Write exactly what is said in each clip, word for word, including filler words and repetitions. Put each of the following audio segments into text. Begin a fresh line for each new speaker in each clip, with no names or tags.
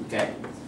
OK。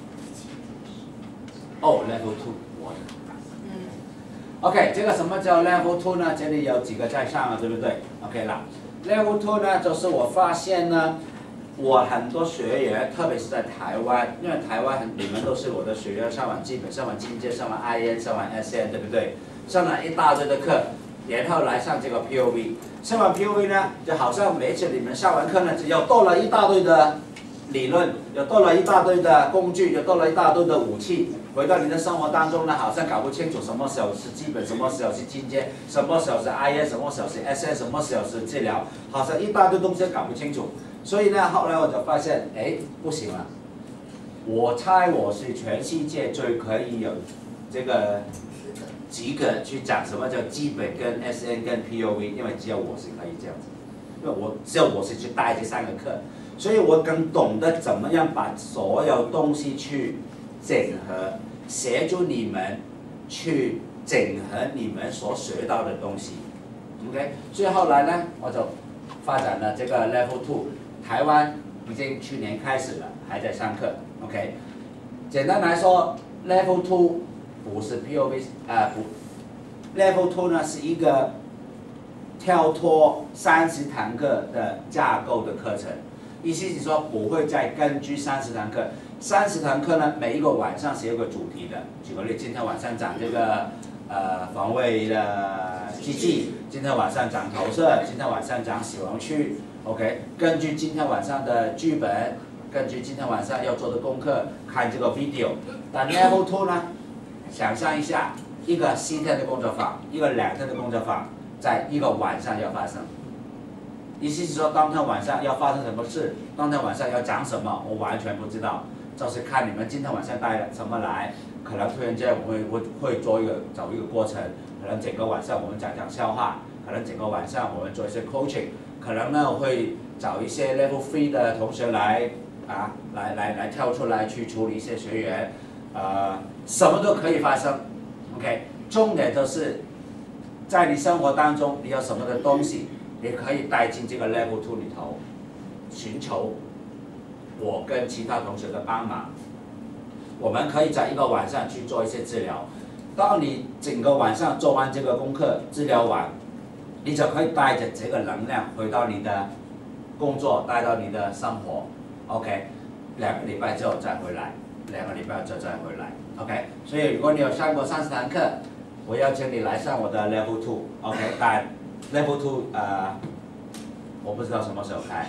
哦 ，Level Two， 我的。嗯。OK， 这个什么叫 Level Two 呢？这里有几个在上了，对不对 ？OK 啦 ，Level Two 呢，就是我发现呢，我很多学员，特别是在台湾，因为台湾你们都是我的学员，上完基本、上完进阶、上完 I N、上完 S N， 对不对？上了一大堆的课，然后来上这个 P O V。上完 P O V 呢，就好像每次你们上完课呢，又多了一大堆的理论，又多了一大堆的工具，又多了一大堆的武器。回到你的生活当中呢，好像搞不清楚什么时候是基本，什么时候是进阶，什么时候是 I N， 什么时候是 S N， 什么时候是治疗，好像一大堆东西搞不清楚。所以呢，后来我就发现，哎，不行了。我猜我是全世界最可以有这个及格去讲什么叫基本跟 S N 跟 P O V， 因为只有我是可以这样子，因为我只有我是去带这三个课，所以我更懂得怎么样把所有东西去整合，协助你们去整合你们所学到的东西 ，OK。所以后来呢，我就发展了这个 Level Two， 台湾已经去年开始了，还在上课 ，OK。简单来说 ，Level Two 不是 P O V， 啊、呃、不 ，Level Two 呢是一个跳脱三十堂课的架构的课程，意思是说不会再根据三十堂课。三十堂课呢，每一个晚上是有个主题的。举个例，今天晚上讲这个呃防卫的机制，今天晚上讲投射，今天晚上讲死亡区。OK， 根据今天晚上的剧本，根据今天晚上要做的功课，看这个 video。但 Level Two 呢，想象一下，一个七天的工作坊，一个两天的工作坊，在一个晚上要发生。意思是说，当天晚上要发生什么事，当天晚上要讲什么，我完全不知道。就是看你们今天晚上带什么来，可能突然间我们会会做一个走一个过程，可能整个晚上我们讲讲笑话，可能整个晚上我们做一些 coaching， 可能呢会找一些 level three 的同学来啊，来来来跳出来去处理一些学员，呃，什么都可以发生 ，OK， 重点就是在你生活当中你有什么的东西，你可以带进这个 level two 里头，寻求我跟其他同学的帮忙，我们可以在一个晚上去做一些治疗。当你整个晚上做完这个功课，治疗完，你就可以带着这个能量回到你的工作，带到你的生活。OK， 两个礼拜之后再回来，两个礼拜之后再回来。OK， 所以如果你有上过三十堂课，我邀请你来上我的 Level Two。OK， 但 Level Two 呃。我不知道什么时候开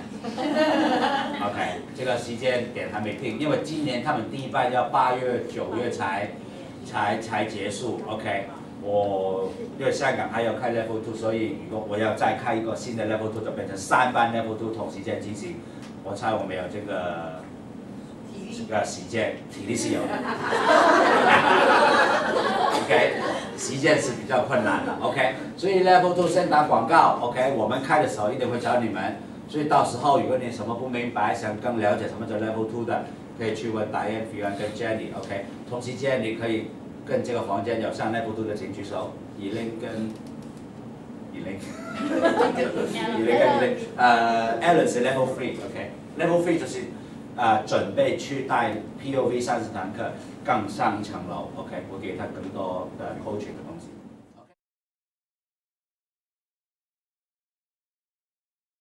，OK， 这个时间点还没定，因为今年他们第一班要八月、九月才才才结束 ，OK， 我因为香港还要开 Level Two， 所以如果我要再开一个新的 Level Two， 就变成三班 Level Two 同时间进行，我猜我没有这个这个时间，体力是有的 ，OK。实践是比较困难的 ，OK， 所以 Level Two 先打广告 ，OK， 我们开的时候一定会教你们，所以到时候如果你什么不明白，想更了解什么叫 Level Two 的，可以去问 Diane、Fiona 跟 Jenny，OK， 同时间你可以跟这个房间有上 Level Two 的请举手，以琳跟以琳，以琳跟以琳，呃 ，Alan 是 Level Three，OK，Level Three 就是呃准备去带 P O V 三十堂课。更上一层楼 ，OK， 我给他更多的 coaching 的东西。